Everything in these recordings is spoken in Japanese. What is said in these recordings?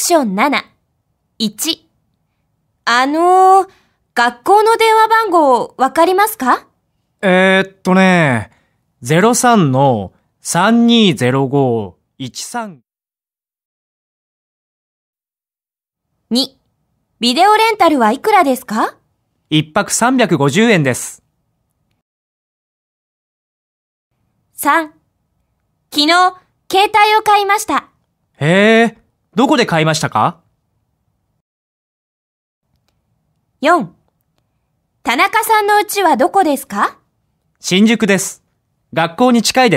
ション7、1。学校の電話番号わかりますか 03-3205-13。 2、ビデオレンタルはいくらですか？ 一泊350円です。 3、昨日、携帯を買いました。 へえ、どこで買いましたか？ 4、田中さんの家はどこですか？ 新宿です。学校に近いです。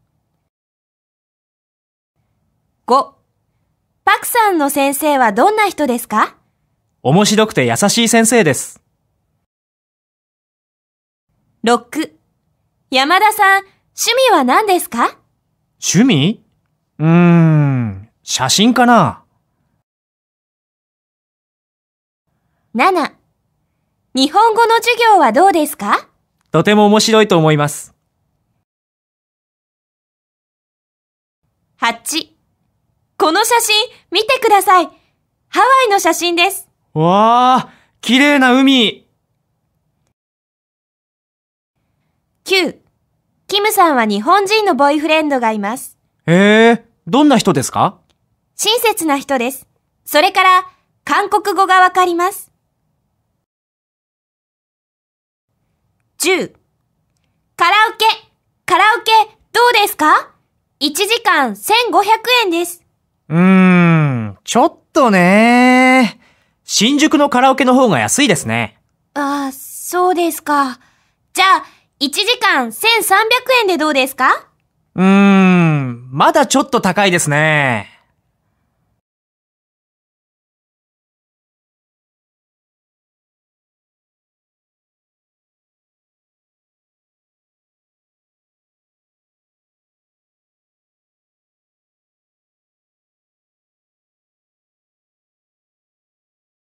5、パクさんの先生はどんな人ですか？ 面白くて優しい先生です。 6、山田さん、趣味は何ですか？ 趣味？写真かな。 7、日本語の授業はどうですか？ とても面白いと思います。 8、この写真見てください。ハワイの写真です。 わー、綺麗な海。 9、キムさんは日本人のボーイフレンドがいます。 どんな人ですか？ 親切な人です。それから、韓国語がわかります。10、カラオケどうですか？ 1 時間1500円です。 ちょっとね。新宿のカラオケの方が安いですね。 ああ、そうですか。じゃあ、1時間1300円でどうですか？ まだちょっと高いですね。